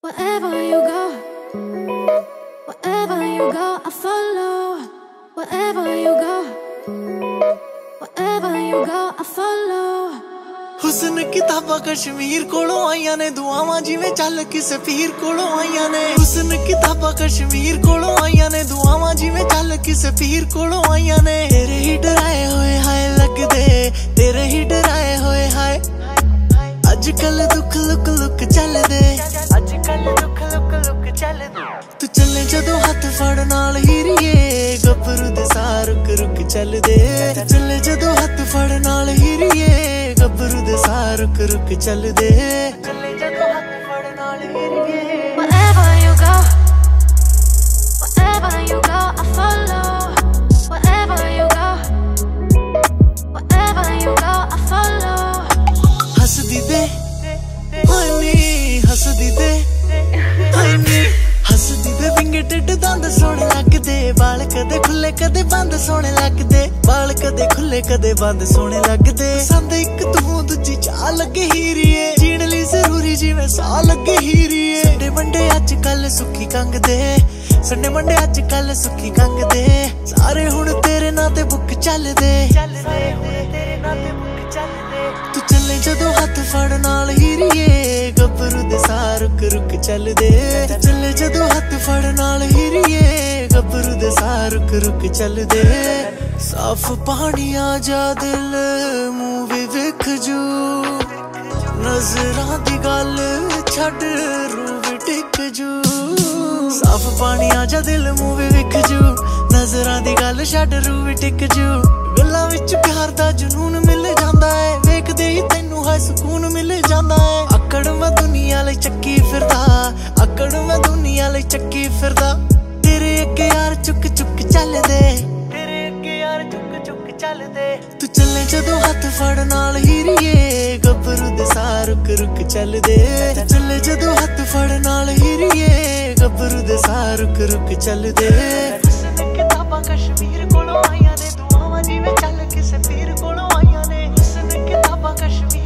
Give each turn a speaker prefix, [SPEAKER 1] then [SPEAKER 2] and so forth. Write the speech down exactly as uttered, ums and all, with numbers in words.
[SPEAKER 1] Wherever you go, wherever you go, I follow. Wherever you go, wherever you go, I follow.
[SPEAKER 2] हुस्न किताबा कश्मीर कोलों आईया ने, दुआवां जिवें चल किसे पीर कोलों आईया ने। हुस्न किताबा कश्मीर कोलों आईया ने, दुआवां जिवें चल किसे पीर कोलों आईया ने। तेरे ही डराए होए हाय लगदे, तेरे ही डराए होए हाय। अजकल दुख लुक लुक चलदे, अजकल दुख लुक लुक चलदे। तू चले जदों हथ फड़ नाल हीरिए, गबरू दे सार रुक रुक चलदे। चले जदों हथ फड़ नाल हीरिए, गबरू दे सार रुक रुक चलदे। चले जदों हथ फड़ नाल हीरिए।
[SPEAKER 1] Wherever you go, wherever you go, I follow. Wherever you go, wherever you go, I follow.
[SPEAKER 2] हसदी दे हाय नी, हसदी दे हाय नी, हसदी दे विंगे टिड दंद सोहणे लगदे। बाल कदे खुले कदे बंद सोहणे लगदे, बाल कदे खुले कदे बंद सोहणे लगदे। संद इक तू दूजी चाह लगे हीरिए, जीण लई जरूरी जिवें साह लगे हीरिए। संडे मंडे अजकल सुखी कंग दे, संडे मंडे अजकल सुखी कंग दे। सारे हुण तेरे नां ते बुक चलदे, सारे हुण तेरे नां ते बुक चलदे। तू चले जदों हथ फड़ नाल हीरिए, गबरू दे सार रुक रुक चलदे। चले जदों हथ फड़ नाल हीरिए, गबरू दे सार रुक रुक चलदे। साफ पानी आ जा दिल मूंह वी विख जू, नजरां दी गल छड्ड रूह वी टिक जू। साफ पानी आ जा दिल मूंह वी विख जू, नजरां दी गल छड्ड रूह वी टिक जू। गल्लां विच प्यार दा जुनून मिल जांदा है, वेखदे ही तैनू हाय सुकून मिल जांदा है। अकड़ मैं दुनिया लई चक्की फिरदा, अकड़ मैं दुनिया लई चक्की फिरदा। तेरे अगे यार चुक चुक चलदे, तेरे अगे यार चुक चुक चलदे। तू चले जदों हथ फड़ नाल हीरिए, गबरू दे सार रुक रुक चलदे। चले जदों हथ फड़ नाल हीरिए, गबरू दे सार रुक रुक चलदे। हुस्न किताबां कश्मीर कोलों आईया ने, दुआवां जिवें चल किसे पीर कोलों आईया ने। हुस्न किताबां कश्मीर